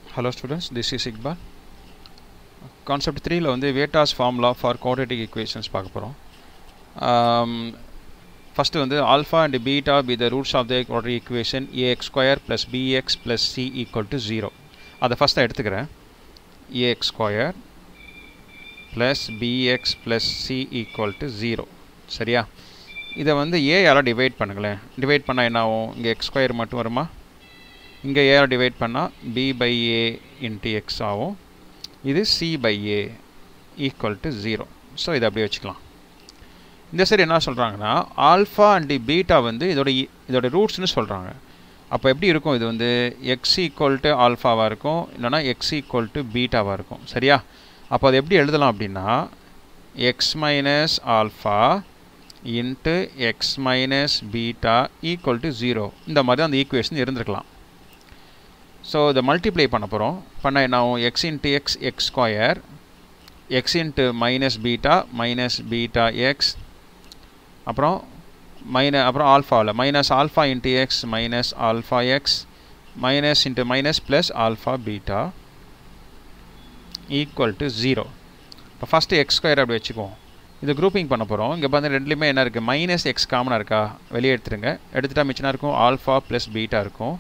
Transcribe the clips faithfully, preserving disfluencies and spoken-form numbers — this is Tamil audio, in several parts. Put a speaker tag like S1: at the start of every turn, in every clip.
S1: Hello students, this is Iqbal. Concept three la வந்து Vetta's formula for quadratic equations பார்க்க போறோம். Um, first வந்து alpha and beta be the roots of the quadratic equation ax square plus bx plus c equal to zero. அதை first எடுத்துக்கிறேன். ax square plus bx plus c equal to zero. சரியா? இதை வந்து a யால டிவைட் பண்ணுங்களேன். டிவைட் பண்ணா என்ன ஆகும்? இங்கே x square மட்டும் வருமா? இங்கே a டிவைட் பண்ணால் b by a into x ஆகும். இது c by a equal to zero. So இதை அப்படியே வச்சுக்கலாம். இந்த சைடு என்ன சொல்கிறாங்கன்னா ஆல்ஃபா அண்ட் பீட்டா வந்து இதோட இதோட ரூட்ஸ்னு சொல்கிறாங்க. அப்போ எப்படி இருக்கும்? இது வந்து x equal to ஆல்ஃபாவாக இருக்கும், இல்லைனா x equal to பீட்டாவாக இருக்கும். சரியா? அப்போ அது எப்படி எழுதலாம் அப்படின்னா x minus alpha into x minus beta equal to zero. இந்த மாதிரி தான் அந்த ஈக்குவேஷன் இருந்திருக்கலாம். ஸோ இதை மல்டிப்ளை பண்ண போகிறோம். பண்ணால் என்ன ஆகும்? x into x x square, x into minus beta minus beta x, அப்புறம் மைனஸ் அப்புறம் ஆல்ஃபாவில் minus alpha into x minus alpha x minus into minus plus alpha beta equal to zero. இப்போ ஃபஸ்ட்டு எக்ஸ் ஸ்கொயர் அப்படி வச்சுக்குவோம். இது குரூப்பிங் பண்ண போகிறோம். இங்கே பார்த்து ரெண்டுலேயுமே என்ன இருக்குது? மைனஸ் எக்ஸ் காமனாக இருக்கா? வெளியே எடுத்துருங்க. எடுத்துட்டா மிச்சனா இருக்கும் ஆல்ஃபா ப்ளஸ் பீட்டா இருக்கும்,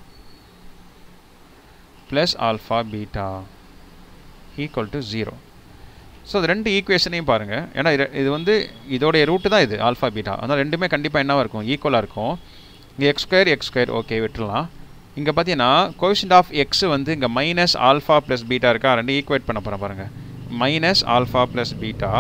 S1: plus alpha beta equal to zero. So அது ரெண்டு ஈக்குவேஷனையும் பாருங்கள். ஏன்னா இது வந்து இதோடைய ரூட்டு தான் இது ஆல்ஃபா பீட்டா. அதனால் ரெண்டுமே கண்டிப்பாக என்னவாக இருக்கும்? ஈக்குவலாக இருக்கும். இங்கே x square x square okay விட்டுடலாம். இங்கே பார்த்தீங்கன்னா கோஎஃபிஷியன்ட் ஆஃப் எக்ஸ் வந்து இங்கே மைனஸ் ஆல்ஃபா ப்ளஸ் பீட்டா இருக்கா? ரெண்டு ஈக்குவேட் பண்ண போகிறேன் பாருங்கள். மைனஸ் ஆல்ஃபா ப்ளஸ் பீட்டா,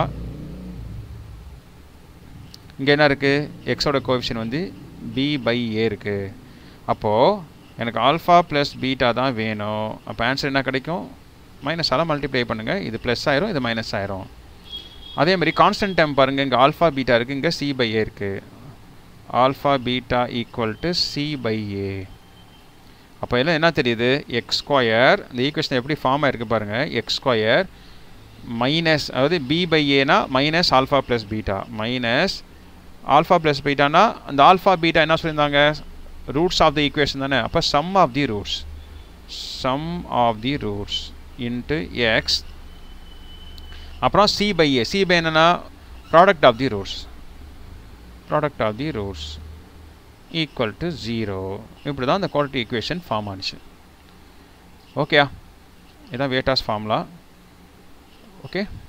S1: இங்கே என்ன இருக்குது? எக்ஸோட கோஎஃபிஷியன்ட் வந்து பி பை ஏ இருக்குது. அப்போது எனக்கு ஆல்ஃபா ப்ளஸ் பீட்டா தான் வேணும். அப்போ ஆன்சர் என்ன கிடைக்கும்? மைனஸால் மல்டிப்ளை பண்ணுங்கள். இது ப்ளஸ் ஆயிரும், இது மைனஸ் ஆயிரும். அதேமாதிரி கான்ஸ்டன்ட் டைம் பாருங்கள். இங்கே ஆல்ஃபா பீட்டா இருக்குது, இங்கே சி பை ஏ இருக்குது. Alpha beta equal to c by a. அப்போ எல்லாம் என்ன தெரியுது? எக்ஸ் ஸ்கொயர், இந்த ஈக்குவேஷன் எப்படி ஃபார்ம் ஆகிருக்கு பாருங்கள். எக்ஸ் ஸ்கொயர் மைனஸ், அதாவது பி பை ஏனா minus alpha plus beta minus alpha plus பீட்டானா அந்த ஆல்ஃபா பீட்டா என்ன சொல்லியிருந்தாங்க? ரூட்ஸ் ஆஃப் த ஈக்குவேஷன் தானே. அப்போ sum of the roots sum of the roots into x, அப்புறம் c by a. C by என்னன்னா product of the roots product of the roots equal to zero. இப்படி தான் இந்த குவாட்ரேட்டிக் ஈக்குவேஷன் ஃபார்ம் ஆனிச்சு. ஓகேயா? இதுதான் வேட்டாஸ் ஃபார்முலா. ஓகே.